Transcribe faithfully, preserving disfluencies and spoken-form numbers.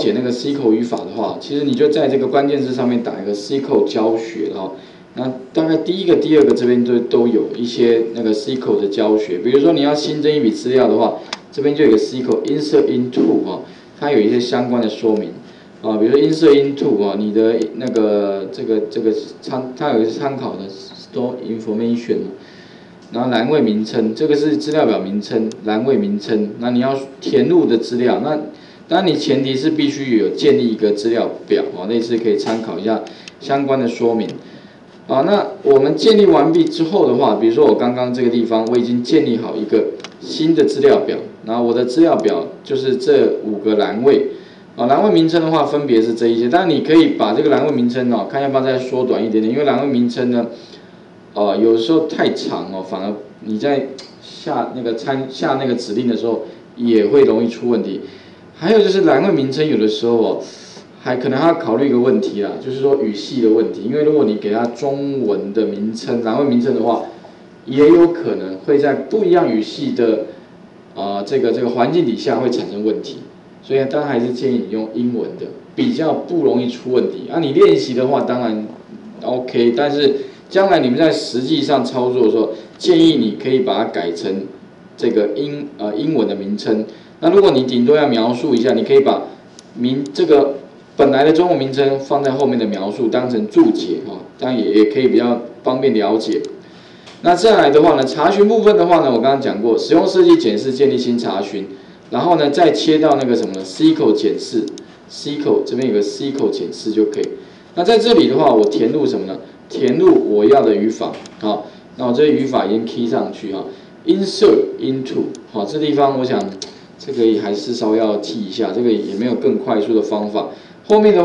解那个 C 口语法的话，其实你就在这个关键字上面打一个 C 口教学哈。那大概第一个、第二个这边都都有一些那个 C 口的教学，比如说你要新增一笔资料的话，这边就有一个 C 口 insert into 哈，它有一些相关的说明啊，比如说 insert into 啊，你的那个这个这个参它有一个参考的 store information。然后栏位名称，这个是资料表名称，栏位名称。那你要填入的资料，那当然你前提是必须有建立一个资料表啊，类似可以参考一下相关的说明。啊，那我们建立完毕之后的话，比如说我刚刚这个地方我已经建立好一个新的资料表，然后我的资料表就是这五个栏位。啊，栏位名称的话分别是这一些，但你可以把这个栏位名称哦，看要不要再缩短一点点，因为栏位名称呢。呃，有时候太长哦，反而你在下那个参下那个指令的时候也会容易出问题。还有就是栏位名称有的时候哦，还可能要考虑一个问题啦，就是说语系的问题。因为如果你给它中文的名称，栏位名称的话，也有可能会在不一样语系的啊、呃、这个这个环境底下会产生问题。所以当然还是建议你用英文的，比较不容易出问题。啊，你练习的话当然 OK， 但是。将来你们在实际上操作的时候，建议你可以把它改成这个英呃英文的名称。那如果你顶多要描述一下，你可以把名这个本来的中文名称放在后面的描述，当成注解哈，当然也也可以比较方便了解。那再来的话呢，查询部分的话呢，我刚刚讲过，使用设计检视建立新查询，然后呢再切到那个什么呢 C 口检视 ，C 口这边有个 C 口检视就可以。那在这里的话，我填入什么呢？填入我要的语法，好，那我这个语法已经 key 上去哈 ，insert into， 好，这地方我想这个还是稍微要记一下，这个也没有更快速的方法，后面的。